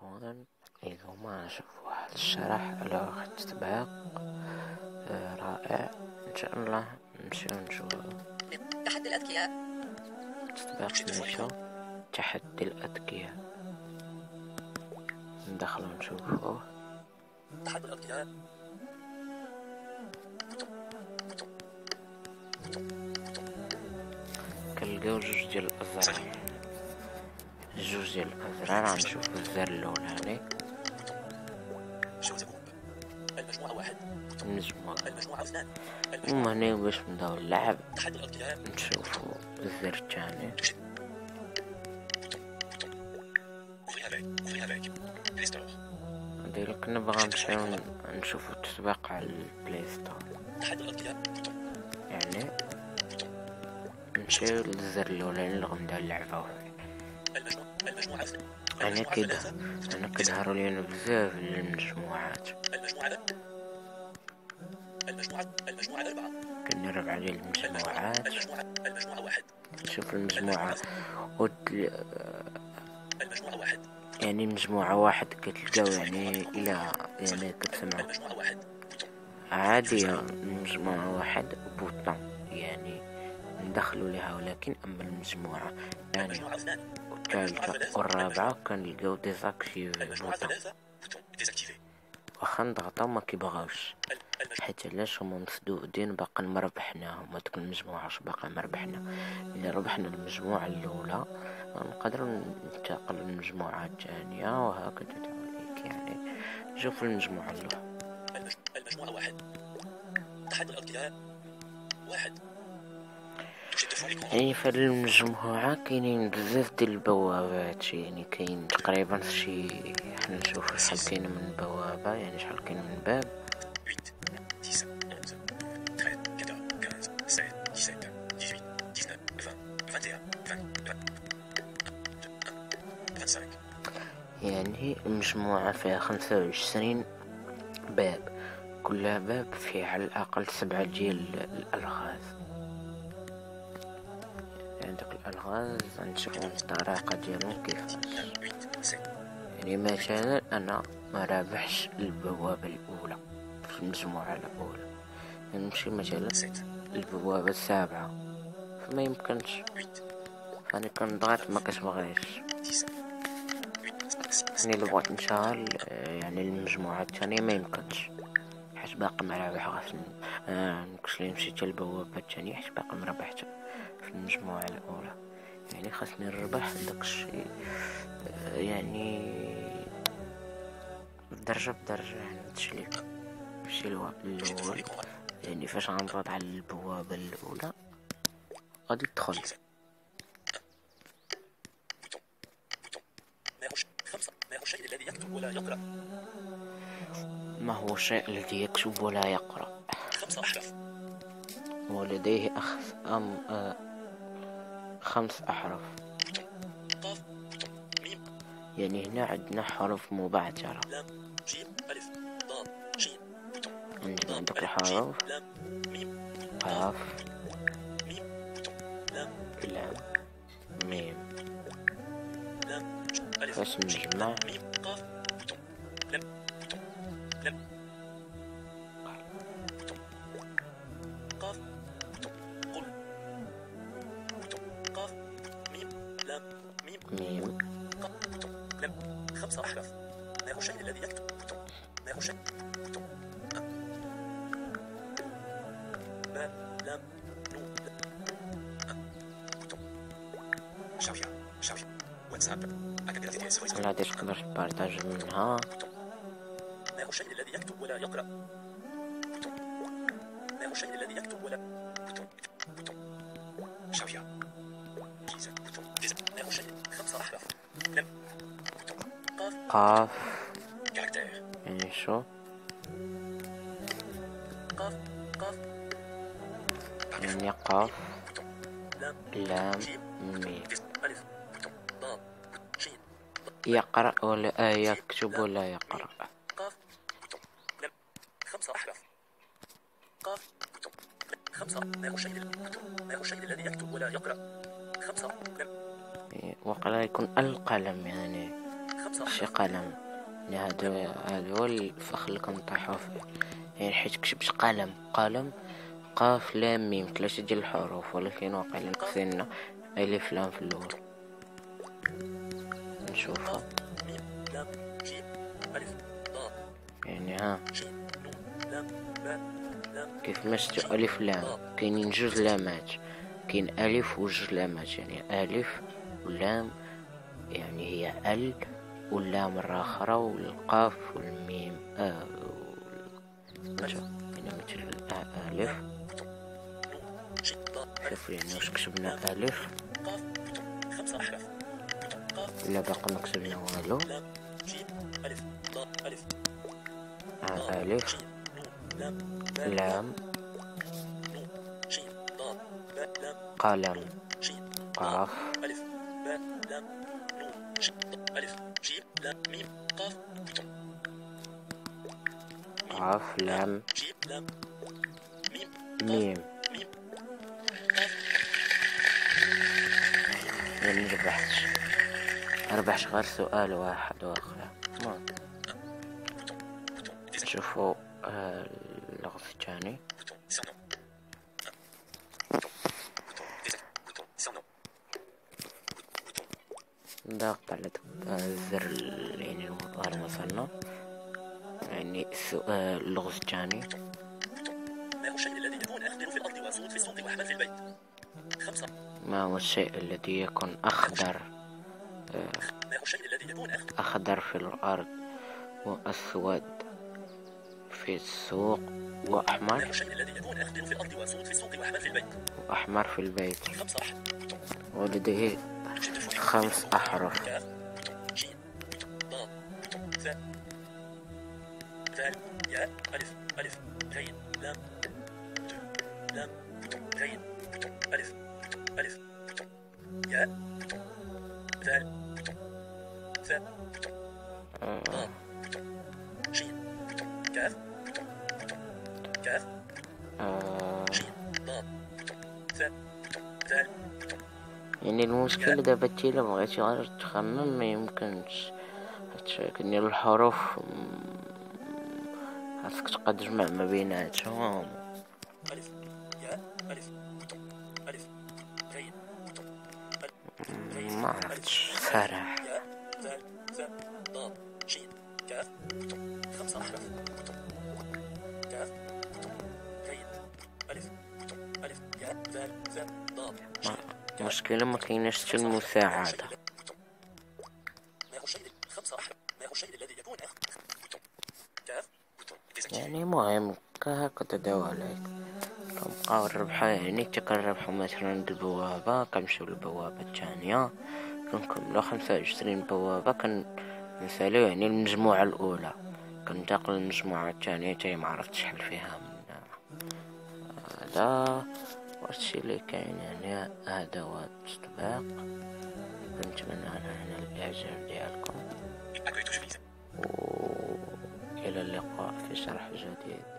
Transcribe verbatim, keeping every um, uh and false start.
عفوا. اليوم نشوف واحد الشرح على واحد التطبيق آه رائع، ان شاء الله نمشيو نشوفو. تحدي الأذكياء. تطبيق سميتو تحدي الأذكياء، ندخلو نشوفوه. تحدي الأذكياء. كنلقاو جوج ديال الأزرار، جوج ديال الأزرار غنشوفو الزر الأولاني المجموعة واحد، المجموعة، المجموعة اثنان، ومن هنا باش نبداو اللعب تحدي الأذكياء. نشوفو الزر الثاني. ديالك نبغى نمشيو نشوفو التطبيق على البلاي ستور، تحدي الأذكياء. يعني نمشيو للزر الأولاني اللي غنبداو اللعبة. المجموعة المجموعة اثنان، أنا كده أنا كيظهروا لينا بزاف المجموعات. المجموعة المجموعة المجموعة أربعة، كنربع على المجموعات، المجموعة المجموعة واحد، نشوف المجموعة ودل... المجموعة واحد، يعني مجموعة واحد كتلقاو يعني إلى يعني كتسمعو المجموعة واحد، عادية المجموعة واحد بوطون يعني ندخلو ليها، ولكن أما المجموعة يعني المجموعة اثنان، والثالثة والرابعة كنلقاو ديزاكتيفي المجموعة بوطون، ثلاثة، بوتون ديزاكتيفي. واخا نضغطو ما كيبغاوش، حيت علاش هما مسدودين باقا مربحناهم. هادوك المجموعة باقا مربحنا، إلا ربحنا المجموعة الأولى نقدرو ننتقل للمجموعة الثانية وهكذا ذلك. يعني شوف المجموعة الأولى، المجموعة واحد، تحدي الأذكياء واحد. يعني في هاد المجموعة كاينين بزاف ديال البوابات، يعني كاين تقريبا شي حنا نشوفو شحال كاين من بوابة، يعني شحال كاين من باب. يعني المجموعة فيها خمسة وعشرين باب، كل باب فيه على الأقل سبعة ديال الألغاز. عندك الألغاز غنشوفو الطريقة ديالهم كيفاش. يعني مثلا أنا ما رابحش البوابة الأولى في المجموعة الأولى، نمشي مثلا البوابة السابعة فما يمكنش، فأنا كنضغط ما كتبغيش. يعني إلا بغيت نشغل يعني المجموعة الثانية ما يمكنش، حيت باقي مرابح. خاصني آه نكشلي نمشي حتى البوابة الثانية حيت باقي مربحت في المجموعة الأولى. يعني خاصني نربح داك الشيء آه يعني درجة بدرجة. يعني تشلي نمشي الأول، يعني فاش غنضغط على البوابة الأولى غادي تدخل. ما هو الشيء الذي يكتب ولا يقرأ؟ خمس أحرف. ولديه أخ أم آه خمس أحرف. قاف، ميم، يعني هنا عندنا حروف مبعثرة. لام، جيم، ألف، ضاد، جيم، بوتون. عندنا عندك الحروف لام، ميم، قاف، ميم، بوتون. لام، لام، ميم. لام، ألف، فاش نجمع ميم، قاف، بوتون. لام، بوتون. لام، بوتون. قاف، بوتون. قل، بوتون. قاف، ميم، لام، ميم، ميم. قاف، بوتون. لام. خمس أحرف. ما هو الشيء الذي يكتب؟ بوتون. ما هو الشيء؟ بوتون. أ. باء، لام، نون، أ. بوتون. شافية، شافية. واتساب. لا تقدر تبارطاج منها. ما هو الشيء الذي يكتب ولا يقرأ؟ بوتون. ما هو الشيء الذي يكتب ولا بوتون؟ بوتون. شافية. جيزة. بوتون. جيزة. ما هو الشيء؟ خمس أحرف. لم. بوتون. قاف. قاف كاركتير. يعني شو؟ قاف. قاف. يعني قاف، بوتون. لام. لام، جيم. ميم. ألف. بوتون. ضاد. جيم. يقرأ ولا يكتب ولا يقرأ؟ قاف. بوتون. لم. خمس أحرف. قاف. بوتون. خمسة. ما هو الشيء بوتون. ما هو الشيء الذي يكتب ولا يقرأ؟ خمسة. لم. وقلا يكون القلم يعني. خمسة شي أحرف. قلم. يعني هذا هذا هو الفخ اللي كنطيحو فيه، يعني حيت كتبت قلم قلم قاف لام ميم ثلاثة ديال الحروف، ولكن واقيلا نقصنا ألف لام في الأول. نشوفها قاف ميم لام جيم ألف ضاد يعني ها جيم نون لام باء لام كيف ما شفتو ألف لام كاينين جوج لامات، كاين ألف وجوج لامات، يعني ألف ولام، يعني هي ال واللام مرة أخرى والقاف والميم آه نشوف هنا مثل ألف. جيم ضاد شوف لينا واش كتبنا ألف قاف خمسة أحرف. قاف إلا باقي ما كتبنا والو. لام جيم ألف ضاد ألف آه ألف جيم نون لام باء لام نون جيم ضاد باء لام قلم جيم قاف ألف باء لام نون جيم ضاد ألف جيم لام ميم قاف قاف لام جيم لام ميم ميم. ميم يعني ربحت ربحت غير سؤال واحد واخر. المهم نشوفو آه اللغز الثاني. ضغط على دك الزر يعني المظهر مثلا، يعني السؤال اللغز الثاني. ما هو الشيء الذي يكون أخضر في الأرض وأسود في السوق وأحمر في البيت؟ خمسة. ما هو الشيء الذي يكون أخضر ما هو الشيء الذي يكون أخضر أخضر في الأرض وأسود في السوق ما وأحمر هو الشيء الذي يكون أخضر في الأرض وأسود في السوق وأحمر في البيت؟ وأحمر في البيت؟ خمسة أحرف. ولديه خمس أحرف. كاف جيم ضاد ثاء ثاء ياء ألف ألف غين لام لام غين ألف ألف ياء ثاء ثاء ضاد جيم كاف كاف آه جيم ضاد ثاء ثاء يعني المشكلة دابا تي إلا بغيتي غير تخمم ما يمكنش، كاين الحروف خاصك تبقى تجمع ما بيناتهم. ألف ياء ألف ألف غين ما عرفتش صراحة. ياء ثاء ثاء ضاد جيم كاف خمسة أحرف. كاف غين ألف ألف ياء ثاء ثاء ضاد جيم المشكلة ما كايناش حتى المساعدة. ما هو الشيء خمسة أحرف. ما هو الشيء الذي يكون أخضر؟ كاف يعني مهم كهكا تداولات كنبقاو نربحو، يعني حتى كنربحو مثلا البوابة كنمشيو للبوابة الثانية كنكملو خمسة وعشرين بوابة كنساليو يعني المجموعة الأولى كننتقل للمجموعة الثانية تاهي معرفتش شحال فيها من هذا. وهادشي اللي كاين يعني هذا هو التطبيق. كنتمنى على الإعجاب ديالكم، وإلى اللقاء في شرح جديد.